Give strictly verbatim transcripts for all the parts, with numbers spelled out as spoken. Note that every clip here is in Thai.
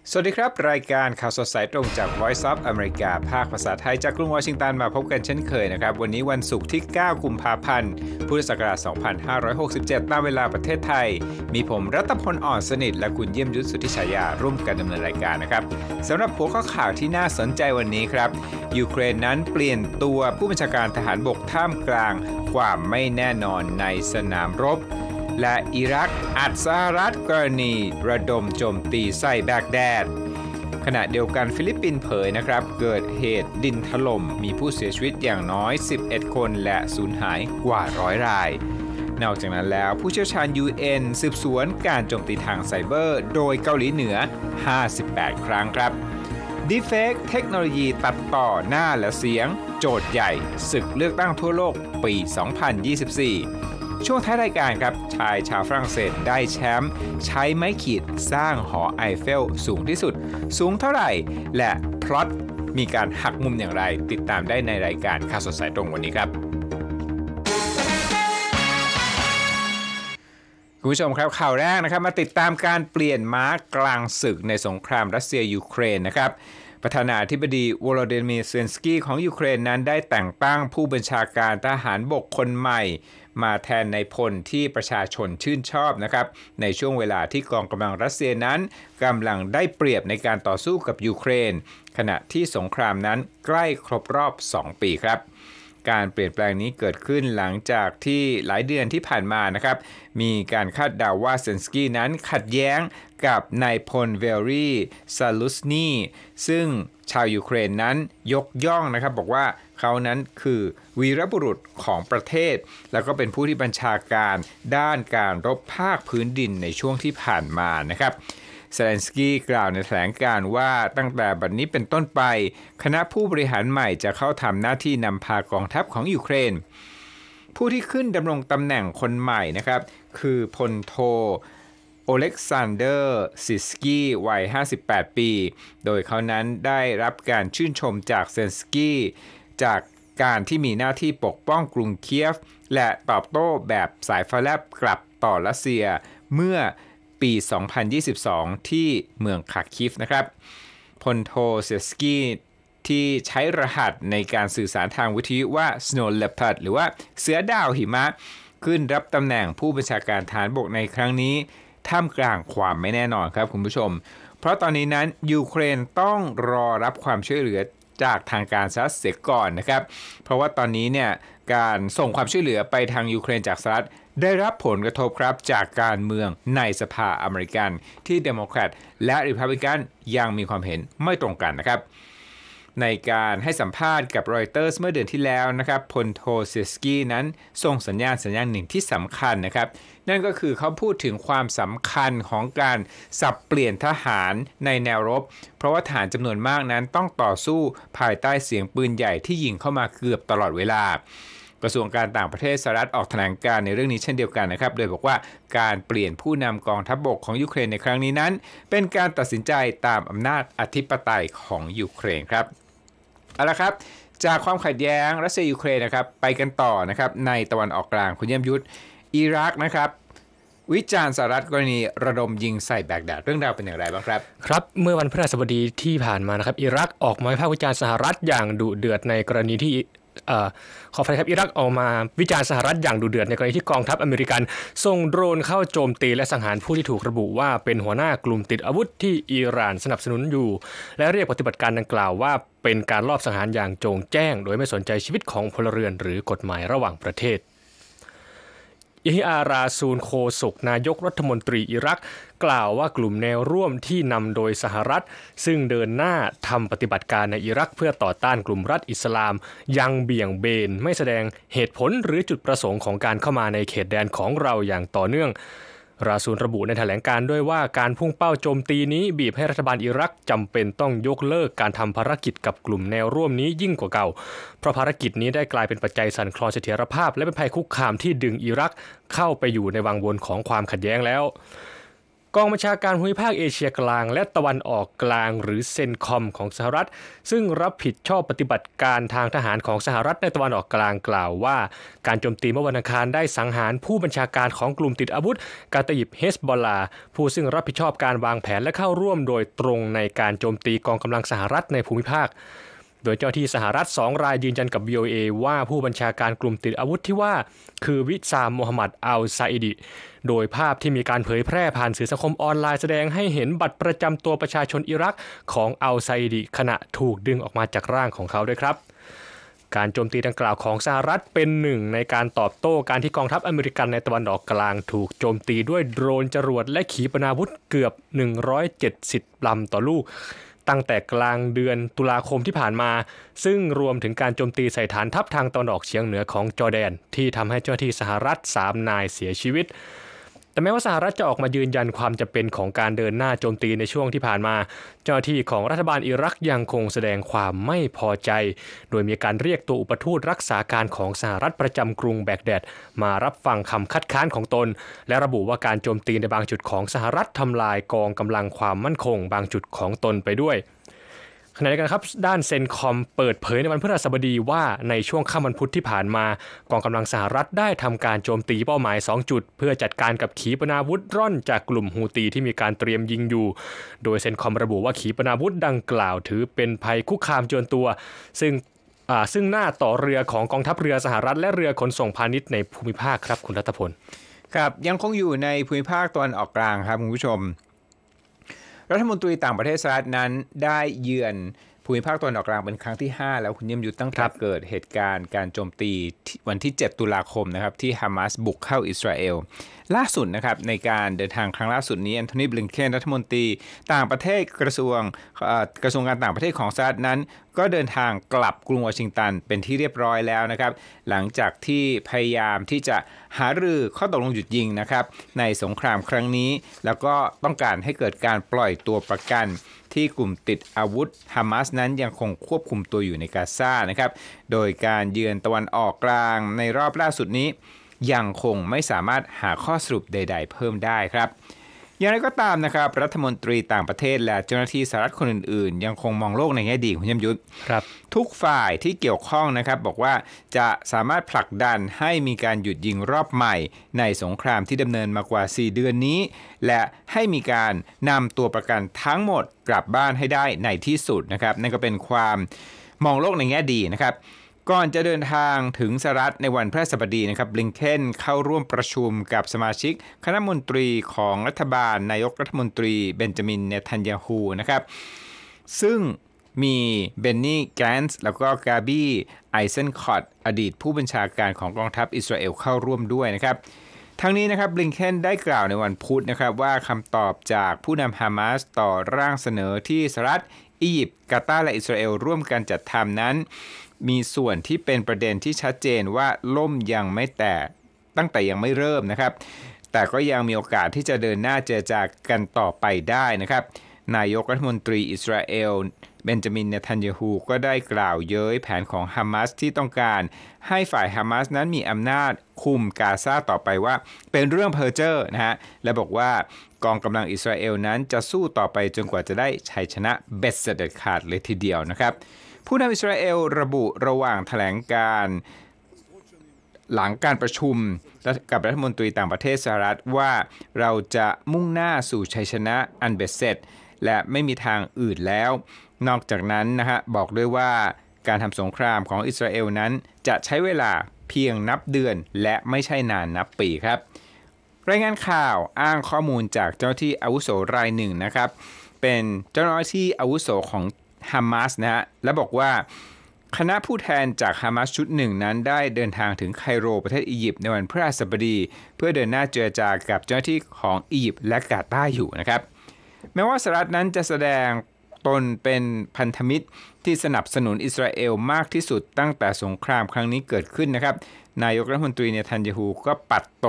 สวัสดีครับรายการข่าวสดสายตรงจาก Voice of America ภาคภาษาไทยจากกรุงวอชิงตันมาพบกันเช่นเคยนะครับวันนี้วันศุกร์ที่เก้ากุมภาพันธ์พุทธศักราชสองพันห้าร้อยหกสิบเจ็ดตามเวลาประเทศไทยมีผมรัตพลอ่อนสนิทและคุณเยี่ยมยุทธสุทธิฉายาร่วมกันดำเนินรายการนะครับสำหรับหัวข้อข่าวที่น่าสนใจวันนี้ครับยูเครนนั้นเปลี่ยนตัวผู้บัญชาการทหารบกท่ามกลางความไม่แน่นอนในสนามรบและอิรักอัดสหรัฐกรณีระดมโจมตีใส่แบกแดดขณะเดียวกันฟิลิปปินส์เผยนะครับเกิดเหตุดินถล่มมีผู้เสียชีวิตอย่างน้อยสิบเอ็ดคนและสูญหายกว่าร้อยรายนอกจากนั้นแล้วผู้เชี่ยวชาญ ยู เอ็น สืบสวนการโจมตีทางไซเบอร์โดยเกาหลีเหนือห้าสิบแปดครั้งครับ Deepfake เทคโนโลยีตัดต่อหน้าและเสียงโจทย์ใหญ่ศึกเลือกตั้งทั่วโลกปีสองพันยี่สิบสี่ช่วงท้ายรายการครับชายชาวฝรั่งเศสได้แชมป์ใช้ไม้ขีดสร้างหอไอเฟลสูงที่สุดสูงเท่าไหร่และพล็อตมีการหักมุมอย่างไรติดตามได้ในรายการข่าวสดสายตรงวันนี้ครับคุณผู้ชมครับข่าวแรกนะครับมาติดตามการเปลี่ยนม้ากลางศึกในสงครามรัสเซียยูเครนนะครับประธานาธิบดีโวโลดิมีร์ เซเลนสกี้ของยูเครนนั้นได้แต่งตั้งผู้บัญชาการทหารบกคนใหม่มาแทนในพลที่ประชาชนชื่นชอบนะครับในช่วงเวลาที่กองกำลังรัสเซียนั้นกำลังได้เปรียบในการต่อสู้กับยูเครนขณะที่สงครามนั้นใกล้ครบรอบสองปีครับการเปลี่ยนแปลงนี้เกิดขึ้นหลังจากที่หลายเดือนที่ผ่านมานะครับมีการคาดเดาว่าเซเลนสกี้นั้นขัดแย้งกับนายพลเวลรีซาลุสนีซึ่งชาวยูเครนนั้นยกย่องนะครับบอกว่าเขานั้นคือวีรบุรุษของประเทศแล้วก็เป็นผู้ที่บัญชาการด้านการรบภาคพื้นดินในช่วงที่ผ่านมานะครับเซเลนสกี้กล่าวในแถลงการณ์ว่าตั้งแต่บัดนี้เป็นต้นไปคณะผู้บริหารใหม่จะเข้าทำหน้าที่นำพากองทัพของยูเครนผู้ที่ขึ้นดำรงตำแหน่งคนใหม่นะครับคือพลโทโอเล็กซานเดอร์ซิสกี้วัยห้าสิบแปดปีโดยเขานั้นได้รับการชื่นชมจากเซเลนสกี้จากการที่มีหน้าที่ปกป้องกรุงเคียฟและตอบโต้แบบสายฟ้าแลบกลับต่อรัสเซียเมื่อปีสองพันยี่สิบสองที่เมืองคาคิฟนะครับพลโทเซสกี้ที่ใช้รหัสในการสื่อสารทางวิทยุว่า Snow Leopard หรือว่าเสือดาวหิมะขึ้นรับตำแหน่งผู้บัญชาการฐานบกในครั้งนี้ท่ามกลางความไม่แน่นอนครับคุณผู้ชมเพราะตอนนี้นั้นยูเครนต้องรอรับความช่วยเหลือจากทางการสหรัฐเสียก่อนนะครับเพราะว่าตอนนี้เนี่ยการส่งความช่วยเหลือไปทางยูเครนจากสหรัฐได้รับผลกระทบครับจากการเมืองในสภาอเมริกันที่เดโมแครตและริพับลิกันยังมีความเห็นไม่ตรงกันนะครับในการให้สัมภาษณ์กับรอยเตอร์สเมื่อเดือนที่แล้วนะครับพลโทเซสกี้นั้นส่งสัญญาณสัญญาณหนึ่งที่สำคัญนะครับนั่นก็คือเขาพูดถึงความสำคัญของการสับเปลี่ยนทหารในแนวรบเพราะว่าทหารจำนวนมากนั้นต้องต่อสู้ภายใต้เสียงปืนใหญ่ที่ยิงเข้ามาเกือบตลอดเวลากระทรวงการต่างประเทศสหรัฐออกแถลงการในเรื่องนี้เช่นเดียวกันนะครับโดยบอกว่าการเปลี่ยนผู้นำกองทัพบกของยูเครนในครั้งนี้นั้นเป็นการตัดสินใจตามอำนาจอธิปไตยของยูเครนครับเอาละครับจากความขัดแย้งรัสเซียยูเครนนะครับไปกันต่อนะครับในตะวันออกกลางคุณเยี่ยมยุทธอิรักนะครับวิจารณ์สหรัฐกรณีระดมยิงใส่แบกแดดเรื่องราวเป็นอย่างไรบ้างครับครับเมื่อวันพฤหัสบดีที่ผ่านมานะครับอิรักออกมาวิพากษ์วิจารณ์สหรัฐอย่างดุเดือดในกรณีที่เอ่อขออภัยครับอิรักออกมาวิจารณ์สหรัฐอย่างดุเดือดในกรณีที่กองทัพอเมริกันส่งโดรนเข้าโจมตีและสังหารผู้ที่ถูกระบุว่าเป็นหัวหน้ากลุ่มติดอาวุธที่อิหร่านสนับสนุนอยู่และเรียกปฏิบัติการดังกล่าวว่าเป็นการลอบสังหารอย่างโจงแจ้งโดยไม่สนใจชีวิตของพลเรือนหรือกฎหมายระหว่างประเทศยาฮิอาราซูนโคศกนายกรัฐมนตรีอิรักกล่าวว่ากลุ่มแนวร่วมที่นำโดยสหรัฐซึ่งเดินหน้าทำปฏิบัติการในอิรักเพื่อต่อต้านกลุ่มรัฐอิสลามยังเบี่ยงเบนไม่แสดงเหตุผลหรือจุดประสงค์ของการเข้ามาในเขตแดนของเราอย่างต่อเนื่องราซูลระบุในแถลงการด้วยว่าการพุ่งเป้าโจมตีนี้บีบให้รัฐบาลอิรักจำเป็นต้องยกเลิกการทำภารกิจกับกลุ่มแนวร่วมนี้ยิ่งกว่าเก่าเพราะภารกิจนี้ได้กลายเป็นปัจจัยสั่นคลอนเสถียรภาพและเป็นภัยคุกคามที่ดึงอิรักเข้าไปอยู่ในวังวนของความขัดแย้งแล้วกองบัญชาการภูมิภาคเอเชียกลางและตะวันออกกลางหรือเซนคอมของสหรัฐซึ่งรับผิดชอบปฏิบัติการทางทหารของสหรัฐในตะวันออกกลางกล่าวว่าการโจมตีเมื่อวันอังคารได้สังหารผู้บัญชาการของกลุ่มติดอาวุธกาตายิบเฮสบอลลาผู้ซึ่งรับผิดชอบการวางแผนและเข้าร่วมโดยตรงในการโจมตีกองกำลังสหรัฐในภูมิภาคโดยเจ้าที่สหรัฐสองรายยืนยันกับ วี โอ เอ ว่าผู้บัญชาการกลุ่มติดอาวุธที่ว่าคือวิซามโมฮัมหมัดอัลซาอิดีโดยภาพที่มีการเผยแพร่ผ่านสื่อสังคมออนไลน์แสดงให้เห็นบัตรประจำตัวประชาชนอิรักของอัลซาอิดีขณะถูกดึงออกมาจากร่างของเขาด้วยครับการโจมตีดังกล่าวของสหรัฐเป็นหนึ่งในการตอบโต้การที่กองทัพอเมริกันในตะวันออกกลางถูกโจมตีด้วยโดรนจรวดและขีปนาวุธเกือบหนึ่งร้อยเจ็ดสิบลำต่อลูกตั้งแต่กลางเดือนตุลาคมที่ผ่านมาซึ่งรวมถึงการโจมตีใส่ฐานทัพทางตะวันออกเฉียงเหนือของจอร์แดนที่ทำให้เจ้าหน้าที่สหรัฐสามนายเสียชีวิตแต่แม้ว่าสหรัฐจะออกมายืนยันความจำเป็นของการเดินหน้าโจมตีในช่วงที่ผ่านมาเจ้าหน้าที่ของรัฐบาลอิรักยังคงแสดงความไม่พอใจโดยมีการเรียกตัวอุปทูตรักษาการของสหรัฐประจำกรุงแบกแดดมารับฟังคำคัดค้านของตนและระบุว่าการโจมตีในบางจุดของสหรัฐทำลายกองกำลังความมั่นคงบางจุดของตนไปด้วยขณะเดียวกันครับด้านเซนคอมเปิดเผยในวันพฤหัสบดีว่าในช่วงค่ำวันพุธที่ผ่านมากองกำลังสหรัฐได้ทำการโจมตีเป้าหมายสองจุดเพื่อจัดการกับขีปนาวุธร่อนจากกลุ่มฮูตีที่มีการเตรียมยิงอยู่โดยเซนคอมระบุว่าขีปนาวุธดังกล่าวถือเป็นภัยคุกคามจวนตัวซึ่งอ่าซึ่งหน้าต่อเรือของกองทัพเรือสหรัฐและเรือขนส่งพาณิชย์ในภูมิภาคครับคุณรัตพลครับยังคงอยู่ในภูมิภาคตะวันออกกลางครับคุณผู้ชมรัฐมนตรีต่างประเทศสหรัฐนั้นได้เยือนภูมิภาคตะวันออกกลางเป็นครั้งที่ห้าแล้วคุณเยี่ยมยุทธตั้งแต่เกิดเหตุการณ์การโจมตีวันที่เจ็ดตุลาคมนะครับที่ฮามาสบุกเข้าอิสราเอลล่าสุดนะครับในการเดินทางครั้งล่าสุดนี้แอนโทนี บลิงเคนรัฐมนตรีต่างประเทศกระทรวงกระทรวงการต่างประเทศของสหรัฐนั้นก็เดินทางกลับกรุงวอชิงตันเป็นที่เรียบร้อยแล้วนะครับหลังจากที่พยายามที่จะหารือข้อตกลงหยุดยิงนะครับในสงครามครั้งนี้แล้วก็ต้องการให้เกิดการปล่อยตัวประกันที่กลุ่มติดอาวุธฮามาสนั้นยังคงควบคุมตัวอยู่ในกาซานะครับโดยการเยือนตะวันออกกลางในรอบล่าสุดนี้ยังคงไม่สามารถหาข้อสรุปใดๆเพิ่มได้ครับอย่างไรก็ตามนะครับรัฐมนตรีต่างประเทศและเจ้าหน้าที่สหรัฐคนอื่นๆยังคงมองโลกในแง่ดีคุณยมยุทธครับทุกฝ่ายที่เกี่ยวข้องนะครับบอกว่าจะสามารถผลักดันให้มีการหยุดยิงรอบใหม่ในสงครามที่ดำเนินมากว่าสี่เดือนนี้และให้มีการนำตัวประกันทั้งหมดกลับบ้านให้ได้ในที่สุดนะครับนั่นก็เป็นความมองโลกในแง่ดีนะครับก่อนจะเดินทางถึงสหรัฐในวันพฤหัสบดีนะครับบลิงเคนเข้าร่วมประชุมกับสมาชิกคณะมนตรีของรัฐบาลนายกรัฐมนตรีเบนจามินเนทันยาฮูนะครับซึ่งมีเบนนี่แกนส์แล้วก็กาบี้ไอเซนคอตอดีตผู้บัญชาการของกองทัพอิสราเอลเข้าร่วมด้วยนะครับทั้งนี้นะครับบลิงเคนได้กล่าวในวันพุธนะครับว่าคำตอบจากผู้นำฮามาสต่อร่างเสนอที่สหรัฐอียิปต์กาตาร์และอิสราเอลร่วมกันจัดทำนั้นมีส่วนที่เป็นประเด็นที่ชัดเจนว่าล่มยังไม่แตกตั้งแต่ยังไม่เริ่มนะครับแต่ก็ยังมีโอกาสที่จะเดินหน้าเจรจากันต่อไปได้นะครับนายกรัฐมนตรีอิสราเอลเบนจามินเนทันยาฮูก็ได้กล่าวเย้ยแผนของฮามาสที่ต้องการให้ฝ่ายฮามาสนั้นมีอำนาจคุมกาซาต่อไปว่าเป็นเรื่องเพ้อเจ้อนะฮะและบอกว่ากองกำลังอิสราเอลนั้นจะสู้ต่อไปจนกว่าจะได้ชัยชนะเบ็ดเสร็จขาดเลยทีเดียวนะครับผู้นำอิสราเอลระบุระหว่างแถลงการหลังการประชุมกับรัฐมนตรีต่างประเทศสหรัฐว่าเราจะมุ่งหน้าสู่ชัยชนะอันเบ็ดเสร็จและไม่มีทางอื่นแล้วนอกจากนั้นนะฮะบอกด้วยว่าการทำสงครามของอิสราเอลนั้นจะใช้เวลาเพียงนับเดือนและไม่ใช่นานนับปีครับรายงานข่าวอ้างข้อมูลจากเจ้าหน้าที่อาวุโสรายหนึ่งนะครับเป็นเจ้าหน้าที่อาวุโสของฮามาสนะฮะและบอกว่าคณะผู้แทนจากฮามาสชุดหนึ่งนั้นได้เดินทางถึงไคโรประเทศอียิปต์ในวันพฤหัสบดีเพื่อเดินหน้าเจรจากับเจ้าหน้าที่ของอียิปต์และกาตาร์อยู่นะครับแม้ว่าสหรัฐนั้นจะแสดงตนเป็นพันธมิตรที่สนับสนุนอิสราเอลมากที่สุดตั้งแต่สงครามครั้งนี้เกิดขึ้นนะครับนายกรัฐมนตรีเนทันยาฮูก็ปัดตก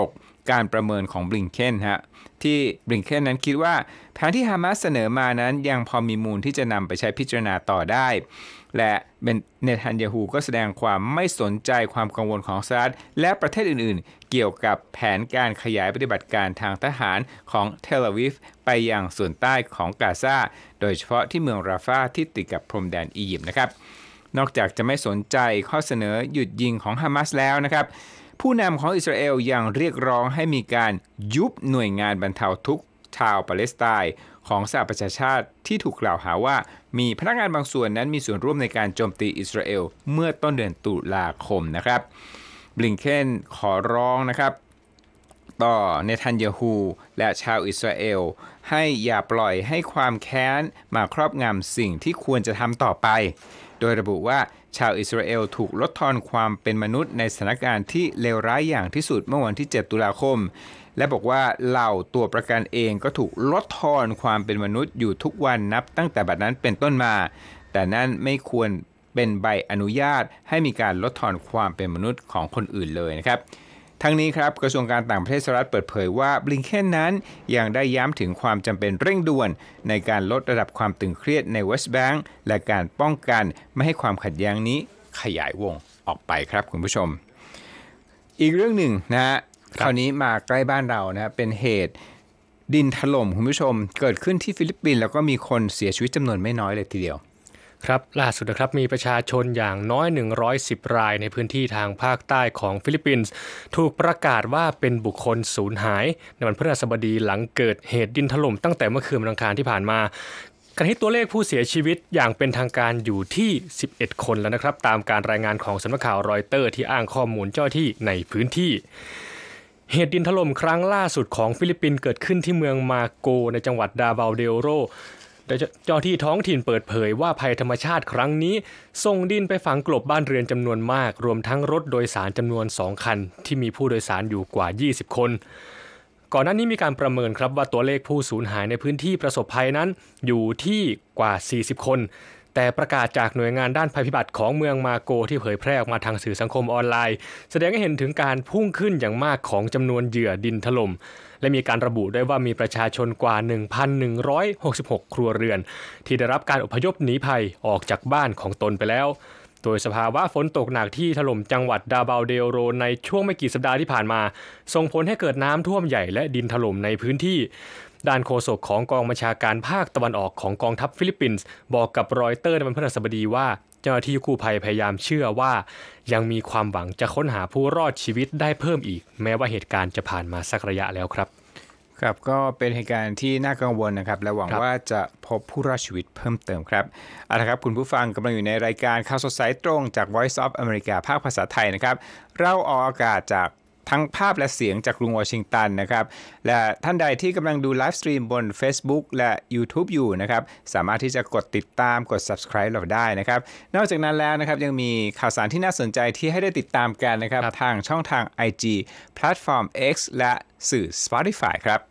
การประเมินของบลิงเคนฮะที่บลิงเคนนั้นคิดว่าแผนที่ฮามาสเสนอมานั้นยังพอมีมูลที่จะนำไปใช้พิจารณาต่อได้และเนทันยาฮูก็แสดงความไม่สนใจความกังวลของสหรัฐและประเทศอื่นๆเกี่ยวกับแผนการขยายปฏิบัติการทางทหารของเทลอาวีฟไปยังส่วนใต้ของกาซาโดยเฉพาะที่เมืองราฟาที่ติดกับพรมแดนอียิปต์นะครับนอกจากจะไม่สนใจข้อเสนอหยุดยิงของฮามาสแล้วนะครับผู้นำของอิสราเอลยังเรียกร้องให้มีการยุบหน่วยงานบรรเทาทุกข์ชาวปาเลสไตน์ของสหประชาชาติที่ถูกกล่าวหาว่ามีพนักงานบางส่วนนั้นมีส่วนร่วมในการโจมตีอิสราเอลเมื่อต้นเดือนตุลาคมนะครับบลิงเคนขอร้องนะครับต่อเนทันยาฮูและชาวอิสราเอลให้อย่าปล่อยให้ความแค้นมาครอบงำสิ่งที่ควรจะทำต่อไปโดยระบุว่าชาวอิสราเอลถูกลดทอนความเป็นมนุษย์ในสถานการณ์ที่เลวร้ายอย่างที่สุดเมื่อวันที่เจ็ดตุลาคมและบอกว่าเหล่าตัวประกันเองก็ถูกลดทอนความเป็นมนุษย์อยู่ทุกวันนับตั้งแต่บัดนั้นเป็นต้นมาแต่นั่นไม่ควรเป็นใบอนุญาตให้มีการลดทอนความเป็นมนุษย์ของคนอื่นเลยนะครับทั้งนี้ครับกระทรวงการต่างประเทศสหรัฐเปิดเผยว่าบลิงเคนนั้นยังได้ย้ำถึงความจำเป็นเร่งด่วนในการลดระดับความตึงเครียดในเวสต์แบงก์และการป้องกันไม่ให้ความขัดแย้งนี้ขยายวงออกไปครับคุณผู้ชมอีกเรื่องหนึ่งนะฮะคราวนี้มาใกล้บ้านเรานะเป็นเหตุดินถล่มคุณผู้ชมเกิดขึ้นที่ฟิลิปปินส์แล้วก็มีคนเสียชีวิตจำนวนไม่น้อยเลยทีเดียวครับล่าสุดนะครับมีประชาชนอย่างน้อยหนึ่งร้อยสิบรายในพื้นที่ทางภาคใต้ของฟิลิปปินส์ถูกประกาศว่าเป็นบุคคลสูญหายในวันพฤหัสบดีหลังเกิดเหตุดินถล่มตั้งแต่เมื่อคืนวันอังคารที่ผ่านมาขณะที่ตัวเลขผู้เสียชีวิตอย่างเป็นทางการอยู่ที่สิบเอ็ดคนแล้วนะครับตามการรายงานของสำนักข่าวรอยเตอร์ที่อ้างข้อมูลเจ้าหน้าที่ในพื้นที่เหตุดินถล่มครั้งล่าสุดของฟิลิปปินส์เกิดขึ้นที่เมืองมาโกในจังหวัดดาบาเดโรเจ้าที่ท้องถิ่นเปิดเผยว่าภัยธรรมชาติครั้งนี้ส่งดินไปฝังกลบบ้านเรือนจำนวนมากรวมทั้งรถโดยสารจำนวนสองคันที่มีผู้โดยสารอยู่กว่ายี่สิบคนก่อนหน้านี้มีการประเมินครับว่าตัวเลขผู้สูญหายในพื้นที่ประสบภัยนั้นอยู่ที่กว่าสี่สิบคนแต่ประกาศจากหน่วยงานด้านภัยพิบัติของเมืองมาโกที่เผยแพร่ออกมาทางสื่อสังคมออนไลน์แสดงให้เห็นถึงการพุ่งขึ้นอย่างมากของจำนวนเหยื่อดินถล่มและมีการระบุด้วยว่ามีประชาชนกว่า หนึ่งพันหนึ่งร้อยหกสิบหก ครัวเรือนที่ได้รับการอพยพหนีภัยออกจากบ้านของตนไปแล้วโดยสภาวะฝนตกหนักที่ถล่มจังหวัดดาบาเดโรในช่วงไม่กี่สัปดาห์ที่ผ่านมาส่งผลให้เกิดน้ำท่วมใหญ่และดินถล่มในพื้นที่ด้านโฆษกของกองบัญชาการภาคตะวันออกของกองทัพฟิลิปปินส์บอกกับรอยเตอร์ในวันพฤหัสบดีว่าเจ้าหน้าที่กู้ภัยพยายามเชื่อว่ายังมีความหวังจะค้นหาผู้รอดชีวิตได้เพิ่มอีกแม้ว่าเหตุการณ์จะผ่านมาสักระยะแล้วครับครับก็เป็นเหตุการณ์ที่น่ากังวลนะครับและหวังว่าจะพบผู้รอดชีวิตเพิ่มเติมครับเอาละครับคุณผู้ฟังกำลังอยู่ในรายการข่าวสดสายตรงจาก Voice of America ภาคภาษาไทยนะครับเราออกอากาศจากทั้งภาพและเสียงจากกรุงวอชิงตันนะครับและท่านใดที่กำลังดูไลฟ์สตรีมบน Facebook และ YouTube อยู่นะครับสามารถที่จะกดติดตามกด Subscribe เราได้นะครับนอกจากนั้นแล้วนะครับยังมีข่าวสารที่น่าสนใจที่ให้ได้ติดตามกันนะครับทางช่องทาง ไอ จี แพลตฟอร์ม X และสื่อ Spotify ครับ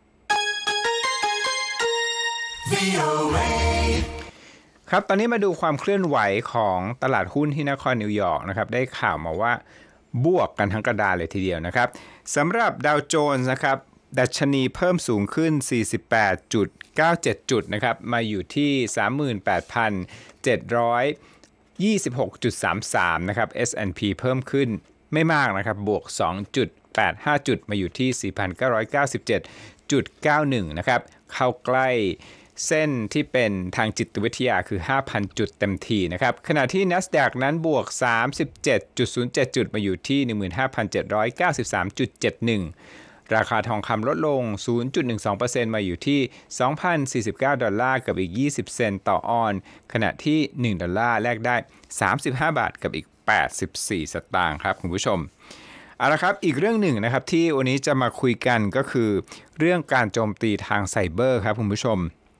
ครับตอนนี้มาดูความเคลื่อนไหวของตลาดหุ้นที่นครนิวยอร์กนะครับได้ข่าวมาว่าบวกกันทั้งกระดานเลยทีเดียวนะครับสำหรับดาวโจนส์นะครับดัชนีเพิ่มสูงขึ้น สี่สิบแปดจุดเก้าเจ็ด จุดนะครับมาอยู่ที่ สามหมื่นแปดพันเจ็ดร้อยยี่สิบหกจุดสามสาม นะครับ เอส แอนด์ พี เพิ่มขึ้นไม่มากนะครับบวก สองจุดแปดห้า จุดมาอยู่ที่ สี่พันเก้าร้อยเก้าสิบเจ็ดจุดเก้าหนึ่ง นะครับเข้าใกล้เส้นที่เป็นทางจิตวิทยาคือ ห้าพัน จุดเต็มทีนะครับขณะที่ NASDAQ นั้นบวก สามสิบเจ็ดจุดศูนย์เจ็ด จุดมาอยู่ที่ หนึ่งหมื่นห้าพันเจ็ดร้อยเก้าสิบสามจุดเจ็ดหนึ่ง ราคาทองคำลดลง ศูนย์จุดหนึ่งสองเปอร์เซ็นต์ มาอยู่ที่ สองพันสี่สิบเก้า ดอลลาร์กับอีกยี่สิบเซนต์ต่อออนซ์ขณะที่หนึ่งดอลลาร์แลกได้สามสิบห้าบาทกับอีกแปดสิบสี่สตางค์ครับคุณผู้ชมเอาละครับอีกเรื่องหนึ่งนะครับที่วันนี้จะมาคุยกันก็คือเรื่องการโจมตีทางไซเบอร์ครับคุณผู้ชม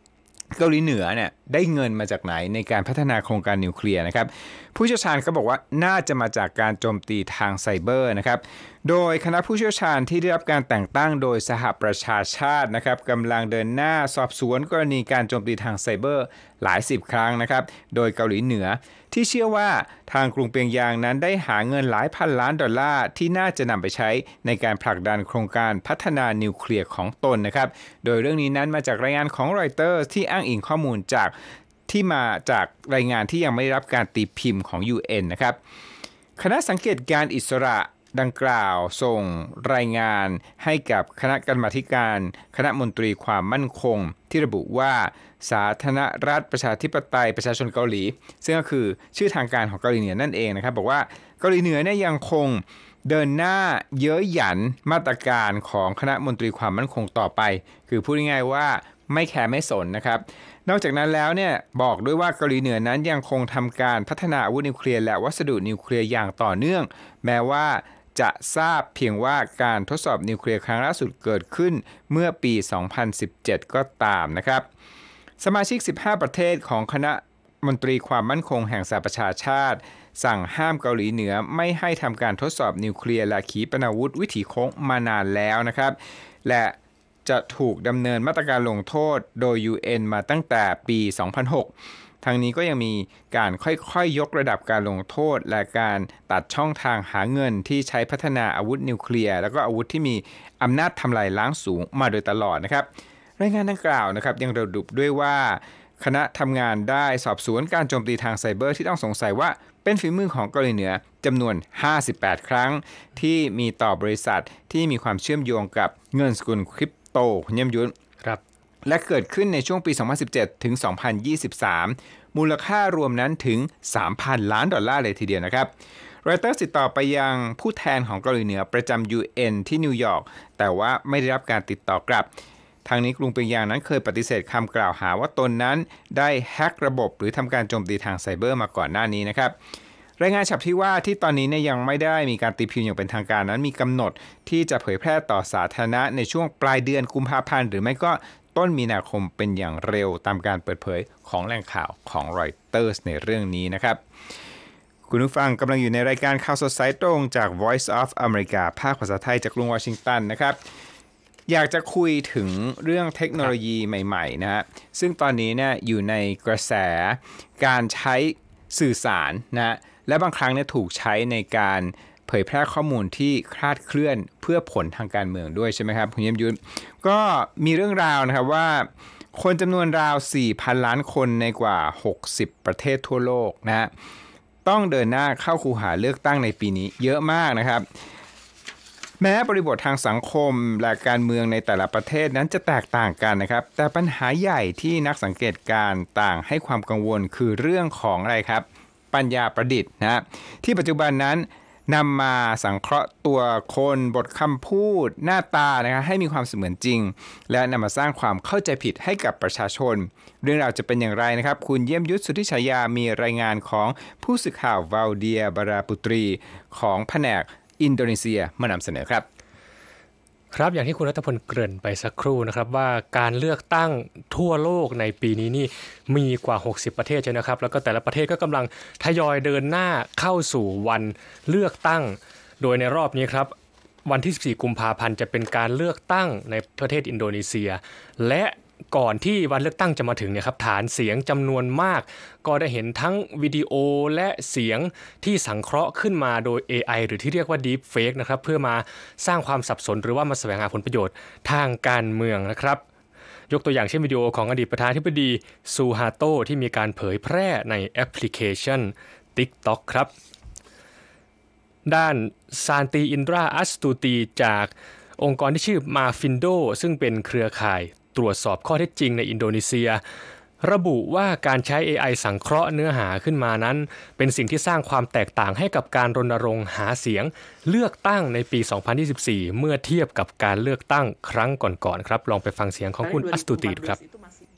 เกาหลีเหนือเนี่ยได้เงินมาจากไหนในการพัฒนาโครงการนิวเคลียร์นะครับผู้เชี่ยวชาญก็บอกว่าน่าจะมาจากการโจมตีทางไซเบอร์นะครับโดยคณะผู้เชี่ยวชาญที่ได้รับการแต่งตั้งโดยสหประชาชาตินะครับกำลังเดินหน้าสอบสวนกรณีการโจมตีทางไซเบอร์หลายสิบครั้งนะครับโดยเกาหลีเหนือที่เชื่อว่าทางกรุงเปียงยางนั้นได้หาเงินหลายพันล้านดอลลาร์ที่น่าจะนำไปใช้ในการผลักดันโครงการพัฒนานิวเคลียร์ของตนนะครับโดยเรื่องนี้นั้นมาจากรายงานของรอยเตอร์ที่อ้างอิงข้อมูลจากที่มาจากรายงานที่ยังไม่ได้รับการตีพิมพ์ของ ยู เอ็น นะครับคณะสังเกตการอิสระดังกล่าวส่งรายงานให้กับคณะกรรมาธิการคณะมนตรีความมั่นคงที่ระบุว่าสาธารณรัฐประชาธิปไตยประชาชนเกาหลีซึ่งก็คือชื่อทางการของเกาหลีเหนือนั่นเองนะครับบอกว่าเกาหลีเหนือเนี่ยยังคงเดินหน้าเย้ยหยันมาตรการของคณะมนตรีความมั่นคงต่อไปคือพูดง่ายๆว่าไม่แคร์ไม่สนนะครับนอกจากนั้นแล้วเนี่ยบอกด้วยว่าเกาหลีเหนือนั้นยังคงทำการพัฒนาอาวุธนิวเคลียร์และวัสดุนิวเคลียร์อย่างต่อเนื่องแม้ว่าจะทราบเพียงว่าการทดสอบนิวเคลียร์ครั้งล่าสุดเกิดขึ้นเมื่อปี สองพันสิบเจ็ด ก็ตามนะครับสมาชิกสิบห้าประเทศของคณะมนตรีความมั่นคงแห่งสหประชาชาติสั่งห้ามเกาหลีเหนือไม่ให้ทำการทดสอบนิวเคลียร์และขีปนาวุธวิถีโค้งมานานแล้วนะครับและจะถูกดำเนินมาตรการลงโทษโดย ยู เอ็น มาตั้งแต่ปี สองพันหกทางนี้ก็ยังมีการค่อยๆ ยกระดับการลงโทษและการตัดช่องทางหาเงินที่ใช้พัฒนาอาวุธนิวเคลียร์แล้วก็อาวุธที่มีอำนาจทำลายล้างสูงมาโดยตลอดนะครับรายงานดังกล่าวนะครับยังระบุด้วยว่าคณะทำงานได้สอบสวนการโจมตีทางไซเบอร์ที่ต้องสงสัยว่าเป็นฝีมือของเกาหลีเหนือจำนวนห้าสิบแปดครั้งที่มีต่อบริษัทที่มีความเชื่อมโยงกับเงินสกุลคริปโตคุณเยี่ยมยุทธครับและเกิดขึ้นในช่วงปี สองพันสิบเจ็ด ถึง สองพันยี่สิบสาม มูลค่ารวมนั้นถึง สามพัน ล้านดอลลาร์เลยทีเดียวนะครับรอยเตอร์ติดต่อไปยังผู้แทนของเกาหลีเหนือประจำ ยู เอ็น ที่นิวยอร์กแต่ว่าไม่ได้รับการติดต่อกลับทางนี้กรุงเปียงยางนั้นเคยปฏิเสธคำกล่าวหาว่าตนนั้นได้แฮ็กระบบหรือทำการโจมตีทางไซเบอร์มาก่อนหน้านี้นะครับรายงานฉบับที่ว่าที่ตอนนี้เนี่ยยังไม่ได้มีการตีพิมพ์อย่างเป็นทางการนั้นมีกำหนดที่จะเผยแพร่ต่อสาธารณะในช่วงปลายเดือนกุมภาพันธ์หรือไม่ก็ต้นมีนาคมเป็นอย่างเร็วตามการเปิดเผยของแหล่งข่าวของรอยเตอร์สในเรื่องนี้นะครับคุณผู้ฟังกำลังอยู่ในรายการข่าวสดสายตรงจาก Voice of America ภาคภาษาไทยจากกรุงวอชิงตันนะครับอยากจะคุยถึงเรื่องเทคโนโลยีใหม่ๆนะฮะซึ่งตอนนี้เนี่ยอยู่ในกระแสการใช้สื่อสารนะและบางครั้งเนี่ยถูกใช้ในการเผยแพร่ข้อมูลที่คลาดเคลื่อนเพื่อผลทางการเมืองด้วยใช่ไหมครับคุณเยี่ยมยุทธก็มีเรื่องราวนะครับว่าคนจำนวนราว สี่พัน ล้านคนในกว่าหกสิบประเทศทั่วโลกนะฮะต้องเดินหน้าเข้าคูหาเลือกตั้งในปีนี้เยอะมากนะครับแม้บริบททางสังคมและการเมืองในแต่ละประเทศนั้นจะแตกต่างกันนะครับแต่ปัญหาใหญ่ที่นักสังเกตการณ์ต่างให้ความกังวลคือเรื่องของอะไรครับปัญญาประดิษฐ์นะที่ปัจจุบันนั้นนำมาสังเคราะห์ตัวคนบทคำพูดหน้าตานะครับให้มีความเสมือนจริงและนำมาสร้างความเข้าใจผิดให้กับประชาชนเรื่องราวจะเป็นอย่างไรนะครับคุณเยี่ยมยุทธสุทธิฉายามีรายงานของผู้สื่อข่าววาลเดียบาราปุตรีของแผนกอินโดนีเซียมานำเสนอครับครับอย่างที่คุณรัตพลเกริ่นไปสักครู่นะครับว่าการเลือกตั้งทั่วโลกในปีนี้นี่มีกว่าหกสิบประเทศใช่นะครับแล้วก็แต่ละประเทศก็กำลังทยอยเดินหน้าเข้าสู่วันเลือกตั้งโดยในรอบนี้ครับวันที่สิบสี่กุมภาพันธ์จะเป็นการเลือกตั้งในประเทศอินโดนีเซียและก่อนที่วันเลือกตั้งจะมาถึงเนี่ยครับฐานเสียงจำนวนมากก็ได้เห็นทั้งวิดีโอและเสียงที่สังเคราะห์ขึ้นมาโดย เอ ไอ หรือที่เรียกว่า Deep Fake นะครับเพื่อมาสร้างความสับสนหรือว่ามาแสวงหาผลประโยชน์ทางการเมืองนะครับยกตัวอย่างเช่นวิดีโอของอดีตประธานาธิบดีซูฮาโตที่มีการเผยแพร่ในแอปพลิเคชัน TikTok ครับด้านซานตีอินดราอัสตูตีจากองค์กรที่ชื่อมาฟินโดซึ่งเป็นเครือข่ายตรวจสอบข้อเท็จจริงในอินโดนีเซียระบุว่าการใช้ เอ ไอ สังเคราะห์เนื้อหาขึ้นมานั้นเป็นสิ่งที่สร้างความแตกต่างให้กับการรณรงค์หาเสียงเลือกตั้งในปี สองพันยี่สิบสี่ เมื่อเทียบกับการเลือกตั้งครั้งก่อนๆครับลองไปฟังเสียงของคุณอัสตูตีดูครับ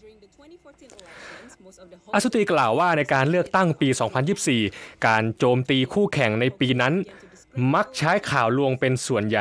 อัสตูตีกล่าวว่าในการเลือกตั้งปี สองพันยี่สิบสี่ การโจมตีคู่แข่งในปีนั้นมักใช้ข่าวลวงเป็นส่วนใหญ่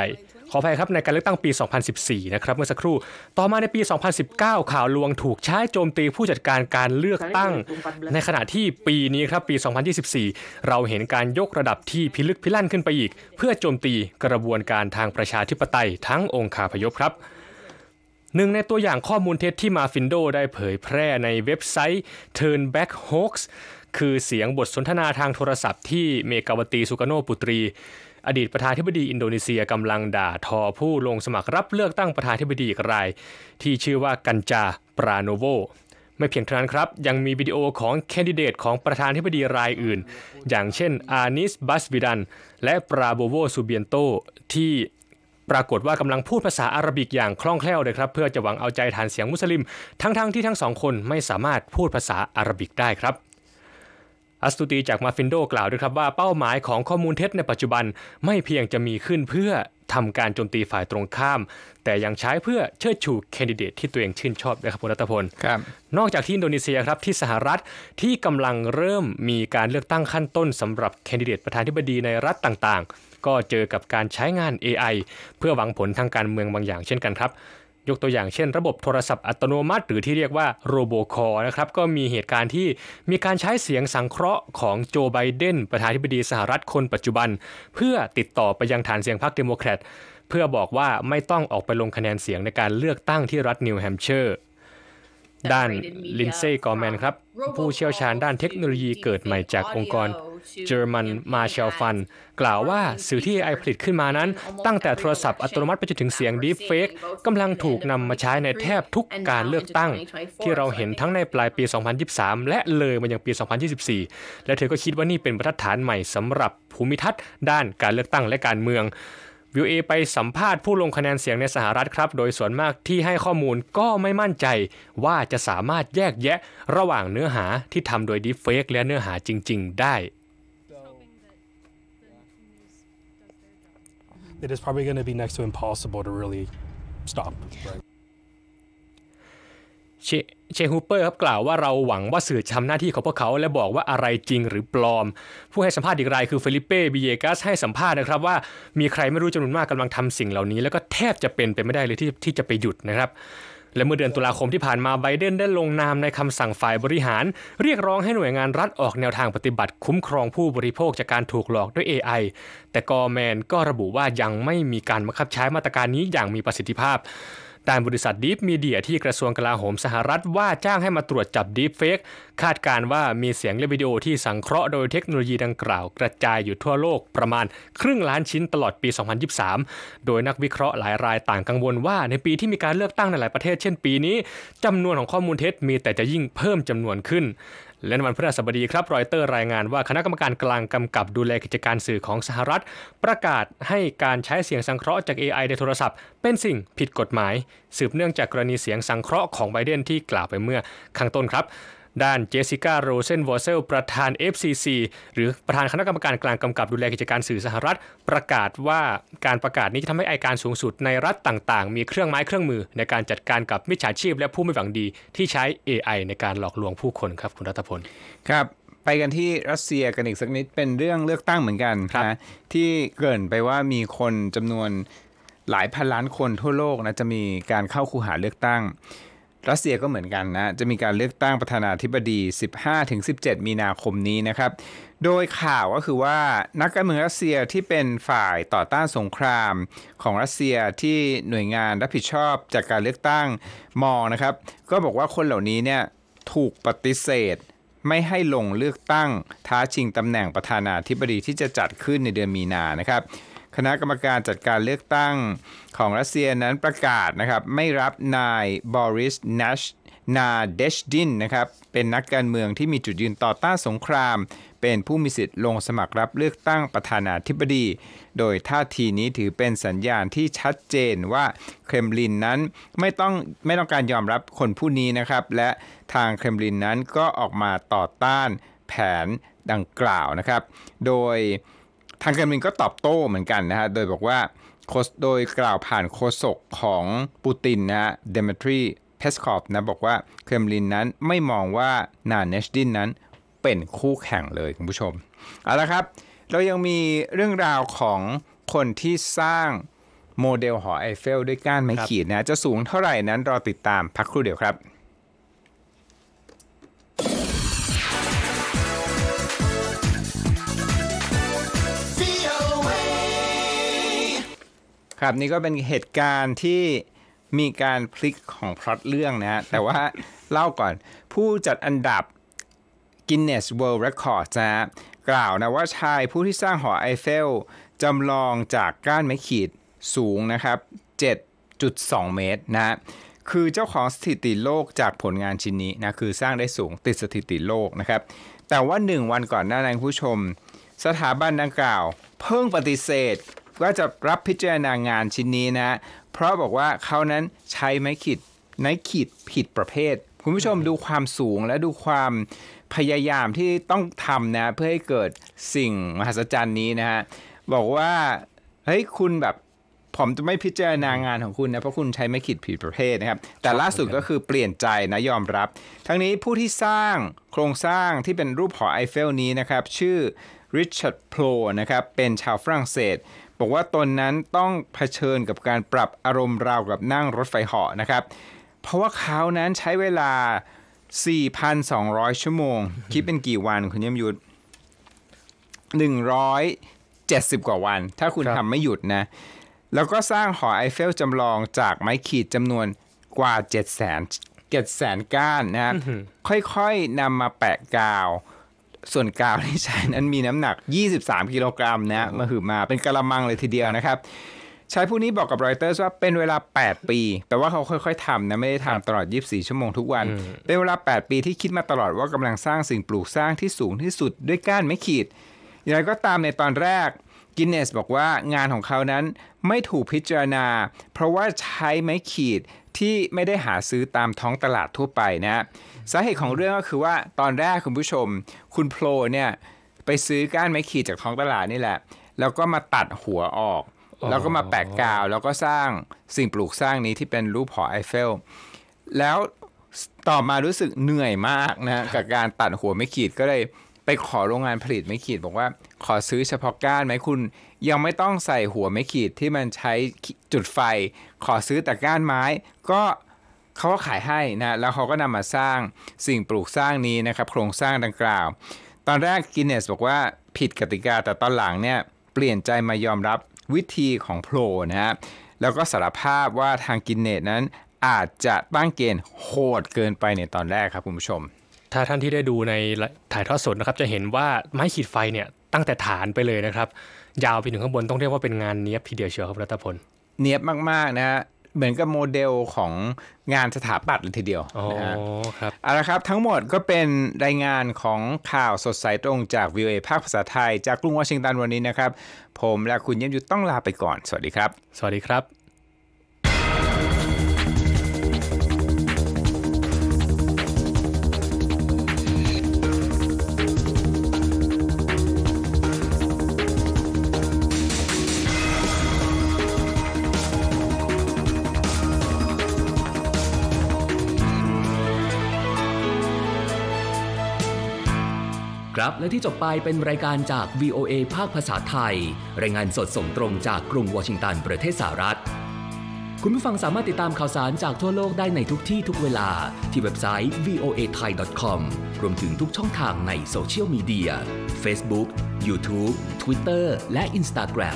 ขออภัยครับในการเลือกตั้งปี สองพันสิบสี่ นะครับเมื่อสักครู่ต่อมาในปี สองพันสิบเก้า ข่าวลวงถูกใช้โจมตีผู้จัดการการเลือกตั้งในขณะที่ปีนี้ครับปี สองพันยี่สิบสี่ เราเห็นการยกระดับที่พิลึกพิลั่นขึ้นไปอีกเพื่อโจมตีกระบวนการทางประชาธิปไตยทั้งองค์คาพยพครับหนึ่งในตัวอย่างข้อมูลเท็จที่มาฟินโดได้เผยแพร่ในเว็บไซต์ Turn Back Hoax คือเสียงบทสนทนาทางโทรศัพท์ที่เมกาวตีสุกาโนปุตรีอดีตประธานาธิบดีอินโดนีเซียกำลังด่าทอผู้ลงสมัครรับเลือกตั้งประธานาธิบดีอีกรายที่ชื่อว่ากัญจาปราโนโวไม่เพียงเท่านั้นครับยังมีวิดีโอของแคนดิเดตของประธานาธิบดีรายอื่นอย่างเช่นอานิสบัสวิดันและปราโบโวซูเบียนโตที่ปรากฏว่ากำลังพูดภาษาอาหรับิกอย่างคล่องแคล่วเลยครับเพื่อจะหวังเอาใจฐานเสียงมุสลิมทั้งๆ ท, ที่ทั้งสองคนไม่สามารถพูดภาษาอาหรับิกได้ครับอัสตุตีจากมาฟินโดกล่าวด้วยครับว่าเป้าหมายของข้อมูลเท็จในปัจจุบันไม่เพียงจะมีขึ้นเพื่อทำการโจมตีฝ่ายตรงข้ามแต่ยังใช้เพื่อเชิดชูแคนดิเดตที่ตัวเองชื่นชอบนะครับคุณรัตพลครับนอกจากที่อินโดนีเซียครับที่สหรัฐที่กำลังเริ่มมีการเลือกตั้งขั้นต้นสำหรับแคนดิเดตประธานาธิบดีในรัฐต่างๆก็เจอกับการใช้งาน เอ ไอ เพื่อหวังผลทางการเมืองบางอย่างเช่นกันครับยกตัวอย่างเช่นระบบโทรศัพท์อัตโนมัติหรือที่เรียกว่าโรโบคอลนะครับก็มีเหตุการณ์ที่มีการใช้เสียงสังเคราะห์ของโจไบเดนประธานาธิบดีสหรัฐคนปัจจุบันเพื่อติดต่อไปยังฐานเสียงพรรคเดโมแครตเพื่อบอกว่าไม่ต้องออกไปลงคะแนนเสียงในการเลือกตั้งที่รัฐนิวแฮมป์เชอร์ด้านลินเซ่กอร์แมนครับผู้เชี่ยวชาญด้านเทคโนโลยีเกิดใหม่จากองค์กร German Marshall Fund กล่าวว่าสื่อที่ เอ ไอ ผลิตขึ้นมานั้นตั้งแต่โทรศัพท์อัตโนมัติไปจนถึงเสียง Deepfake กำลังถูกนำมาใช้ในแทบทุกการเลือกตั้งที่เราเห็นทั้งในปลายปี สองพันยี่สิบสาม และเลยมายังปี สองพันยี่สิบสี่ และเธอก็คิดว่านี่เป็นบรรทัดฐานใหม่สำหรับภูมิทัศน์ด้านการเลือกตั้งและการเมืองวิวเอไปสัมภาษณ์ผู้ลงคะแนนเสียงในสหรัฐครับโดยส่วนมากที่ให้ข้อมูลก็ไม่มั่นใจว่าจะสามารถแยกแยะระหว่างเนื้อหาที่ทำโดย Deepfake และเนื้อหาจริงๆได้ It is probably going to be next to impossible to really stop. Right? เชเชฮูเปอร์ครับกล่าวว่าเราหวังว่าสื่อทำหน้าที่ของพวกเขาและบอกว่าอะไรจริงหรือปลอมผู้ให้สัมภาษณ์อีกรายคือเฟลิเป้บิเยกัสให้สัมภาษณ์นะครับว่ามีใครไม่รู้จำนวนมากกำลังทำสิ่งเหล่านี้แล้วก็แทบจะเป็นไปไม่ได้เลยที่ที่จะไปหยุดนะครับและเมื่อเดือนตุลาคมที่ผ่านมาไบเดนได้ลงนามในคำสั่งฝ่ายบริหารเรียกร้องให้หน่วยงานรัฐออกแนวทางปฏิบัติคุ้มครองผู้บริโภคจากการถูกหลอกด้วย เอ ไอ แต่กอร์แมนก็ระบุว่ายังไม่มีการบังคับใช้มาตรการนี้อย่างมีประสิทธิภาพด้านบริษัท Deep Media ที่กระทรวงกลาโหมสหรัฐว่าจ้างให้มาตรวจจับ Deepfake คาดการว่ามีเสียงและวิดีโอที่สังเคราะห์โดยเทคโนโลยีดังกล่าวกระจายอยู่ทั่วโลกประมาณครึ่งล้านชิ้นตลอดปี สองพันยี่สิบสาม โดยนักวิเคราะห์หลายรายต่างกังวลว่าในปีที่มีการเลือกตั้งในหลายประเทศเช่นปีนี้จำนวนของข้อมูลเท็จมีแต่จะยิ่งเพิ่มจำนวนขึ้นและในวันพฤหัสบดีครับรอยเตอร์รายงานว่าคณะกรรมการกลางกำกับดูแลกิจการสื่อของสหรัฐประกาศให้การใช้เสียงสังเคราะห์จาก เอ ไอ ในโทรศัพท์เป็นสิ่งผิดกฎหมายสืบเนื่องจากกรณีเสียงสังเคราะห์ของไบเดนที่กล่าวไปเมื่อข้างต้นครับด้านเจสสิก้าโรเซนวอร์เซลประธาน เอฟ ซี ซี หรือประธานคณะกรรมการกลางกำกับดูแลกิจการสื่อสหรัฐประกาศว่าการประกาศนี้จะทำให้อัยการสูงสุดในรัฐต่างๆมีเครื่องไม้เครื่องมือในการจัดการกับมิจฉาชีพและผู้ไม่หวังดีที่ใช้ เอ ไอ ในการหลอกลวงผู้คนครับคุณรัตพลครับไปกันที่รัสเซียกันอีกสักนิดเป็นเรื่องเลือกตั้งเหมือนกันนะที่เกริ่นไปว่ามีคนจำนวนหลายพันล้านคนทั่วโลกนะจะมีการเข้าคูหาเลือกตั้งรัสเซียก็เหมือนกันนะจะมีการเลือกตั้งประธานาธิบดี สิบห้าถึงสิบเจ็ด มีนาคมนี้นะครับโดยข่าวก็คือว่านักการเมืองรัสเซียที่เป็นฝ่ายต่อต้านสงครามของรัสเซียที่หน่วยงานรับผิดชอบจากการเลือกตั้งมองนะครับก็บอกว่าคนเหล่านี้เนี่ยถูกปฏิเสธไม่ให้ลงเลือกตั้งท้าชิงตำแหน่งประธานาธิบดีที่จะจัดขึ้นในเดือนมีนานะครับคณะกรรมการจัดการเลือกตั้งของรัสเซียนั้นประกาศนะครับไม่รับนายบอริสนัชนาเดชดินนะครับเป็นนักการเมืองที่มีจุดยืนต่อต้านสงครามเป็นผู้มีสิทธิ์ลงสมัครรับเลือกตั้งประธานาธิบดีโดยท่าทีนี้ถือเป็นสัญญาณที่ชัดเจนว่าเครมลินนั้นไม่ต้องไม่ต้องการยอมรับคนผู้นี้นะครับและทางเครมลินนั้นก็ออกมาต่อต้านแผนดังกล่าวนะครับโดยทางเครมลินก็ตอบโต้เหมือนกันนะฮะโดยบอกว่าโดยกล่าวผ่านโฆษกของปูตินนะฮะเดมิทรีเพสคอฟนะบอกว่าเครมลินนั้นไม่มองว่านาเนชดินนั้นเป็นคู่แข่งเลยคุณผู้ชมเอาละครับเรายังมีเรื่องราวของคนที่สร้างโมเดลหอไอเฟลด้วยก้านไม้ขีดนะจะสูงเท่าไหร่นั้นรอติดตามพักครู่เดียวครับครับนี่ก็เป็นเหตุการณ์ที่มีการพลิกของพล็อตเรื่องนะฮะ แต่ว่าเล่าก่อนผู้จัดอันดับ Guinness World Records นะฮะกล่าวนะว่าชายผู้ที่สร้างหอไอเฟลจำลองจากก้านไม้ขีดสูงนะครับ เจ็ดจุดสอง เมตรนะคือเจ้าของสถิติโลกจากผลงานชิ้นนี้นะคือสร้างได้สูงติดสถิติโลกนะครับแต่ว่าหนึ่งวันก่อนหน้านั้นผู้ชมสถาบันดังกล่าวเพิ่งปฏิเสธว่าจะรับพิจารณางานชิ้นนี้นะเพราะบอกว่าเขานั้นใช้ไม้ขีดไม้ขีดผิดประเภทคุณผู้ชมดูความสูงและดูความพยายามที่ต้องทำนะเพื่อให้เกิดสิ่งมหัศจรรย์นี้นะฮะบอกว่าเฮ้ยคุณแบบผมจะไม่พิจารณางานของคุณนะเพราะคุณใช้ไม้ขีดผิดประเภทนะครับแต่ล่าสุดก็คือเปลี่ยนใจนะยอมรับทั้งนี้ผู้ที่สร้างโครงสร้างที่เป็นรูปหอไอเฟลนี้นะครับชื่อริชาร์ดโพลนะครับเป็นชาวฝรั่งเศสบอกว่าตนนั้นต้องเผชิญกับการปรับอารมณ์ราวกับนั่งรถไฟเหาะนะครับเพราะว่าเขานั้นใช้เวลา สี่พันสองร้อย ชั่วโมงคิดเป็นกี่วันคุณยมยุทธหนึ่งร้อยเจ็ดสิบกว่าวันถ้าคุณทำไม่หยุดนะแล้วก็สร้างหอไอเฟลจำลองจากไม้ขีดจำนวนกว่า เจ็ดแสน เจ็ดแสน ก้านนะค่อยๆนำมาแปะกาวส่วนกาวที่ใช้นั้นมีน้ำหนักยี่สิบสามกิโลกรัมนะมาหือมาเป็นกะละมังเลยทีเดียวนะครับชายผู้นี้บอกกับรอยเตอร์ว่าเป็นเวลาแปดปีแต่ว่าเขาค่อยๆทำนะไม่ได้ทำตลอดยี่สิบสี่ชั่วโมงทุกวันเป็นเวลาแปดปีที่คิดมาตลอดว่ากำลังสร้างสิ่งปลูกสร้างที่สูงที่สุดด้วยก้านไม้ขีดอย่างไรก็ตามในตอนแรกกินเนสบอกว่างานของเขานั้นไม่ถูกพิจารณาเพราะว่าใช้ไม้ขีดที่ไม่ได้หาซื้อตามท้องตลาดทั่วไปนะสาเหตุของเรื่องก็คือว่าตอนแรกคุณผู้ชมคุณโพลเนี่ยไปซื้อก้านไม้ขีดจากท้องตลาดนี่แหละแล้วก็มาตัดหัวออกแล้วก็มาแปะกาวแล้วก็สร้างสิ่งปลูกสร้างนี้ที่เป็นรูปหอไอเฟลแล้วต่อมารู้สึกเหนื่อยมากนะกับการตัดหัวไม้ขีดก็เลยไปขอโรงงานผลิตไม้ขีดบอกว่าขอซื้อเฉพาะก้านไหมคุณยังไม่ต้องใส่หัวไม้ขีดที่มันใช้จุดไฟขอซื้อแต่ก้านไม้ก็เขาก็ขายให้นะแล้วเขาก็นำมาสร้างสิ่งปลูกสร้างนี้นะครับโครงสร้างดังกล่าวตอนแรกกินเนสบอกว่าผิดกติกาแต่ตอนหลังเนี่ยเปลี่ยนใจมายอมรับวิธีของโพลนะฮะแล้วก็สารภาพว่าทางกินเนสนั้นอาจจะตั้งเกณฑ์โหดเกินไปในตอนแรกครับคุณผู้ชมถ้าท่านที่ได้ดูในถ่ายทอดสดนะครับจะเห็นว่าไม้ขีดไฟเนี่ยตั้งแต่ฐานไปเลยนะครับยาวไปถึงข้างบนต้องเรียกว่าเป็นงานเนี๊ยบทีเดียวเชียวครับรัตพลเนี๊ยบมากๆนะฮะเหมือนกับโมเดลของงานสถาปัตย์เลยทีเดียวอ๋อครับเอาละครับทั้งหมดก็เป็นรายงานของข่าวสดสายตรงจาก วี โอ เอ ภาคภาษาไทยจากกรุงวอชิงตันวันนี้นะครับผมและคุณเยี่ยมยุทธต้องลาไปก่อนสวัสดีครับสวัสดีครับครับและที่จบไปเป็นรายการจาก วี โอ เอ ภาคภาษาไทยรายงานสดส่งตรงจากกรุงวอชิงตันประเทศสหรัฐคุณผู้ฟังสามารถติดตามข่าวสารจากทั่วโลกได้ในทุกที่ทุกเวลาที่เว็บไซต์ วี โอ เอ ไทย ดอท คอม รวมถึงทุกช่องทางในโซเชียลมีเดีย Facebook YouTube Twitter และ Instagram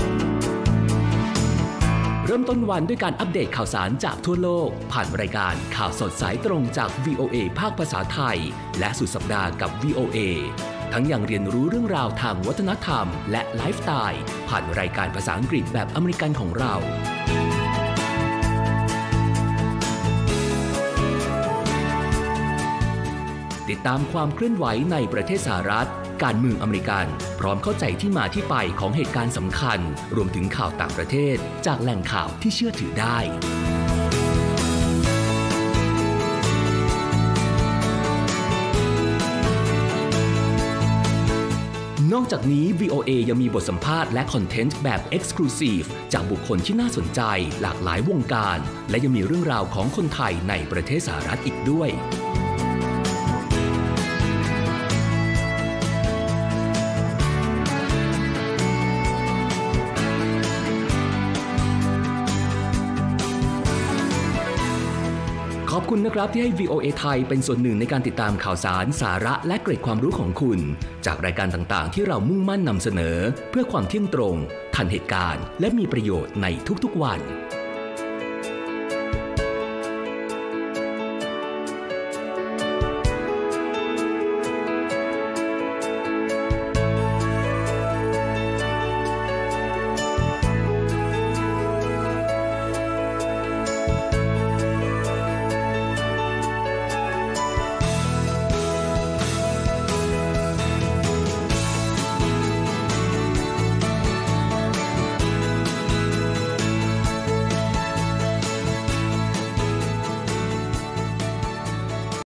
เริ่มต้นวันด้วยการอัปเดตข่าวสารจากทั่วโลกผ่านรายการข่าวสดสายตรงจาก วี โอ เอ ภาคภาษาไทยและสุดสัปดาห์กับ วี โอ เอ ทั้งยังเรียนรู้เรื่องราวทางวัฒนธรรมและไลฟ์สไตล์ผ่านรายการภาษาอังกฤษแบบอเมริกันของเราติดตามความเคลื่อนไหวในประเทศสหรัฐการเมืองอเมริกันพร้อมเข้าใจที่มาที่ไปของเหตุการณ์สำคัญรวมถึงข่าวต่างประเทศจากแหล่งข่าวที่เชื่อถือได้นอกจากนี้ วี โอ เอ ยังมีบทสัมภาษณ์และคอนเทนต์แบบ Exclusive จากบุคคลที่น่าสนใจหลากหลายวงการและยังมีเรื่องราวของคนไทยในประเทศสหรัฐอีกด้วยคุณนะครับที่ให้ วี โอ เอ ไทยเป็นส่วนหนึ่งในการติดตามข่าวสารสาระและเกร็ดความรู้ของคุณจากรายการต่างๆที่เรามุ่งมั่นนำเสนอเพื่อความเที่ยงตรงทันเหตุการณ์และมีประโยชน์ในทุกๆวัน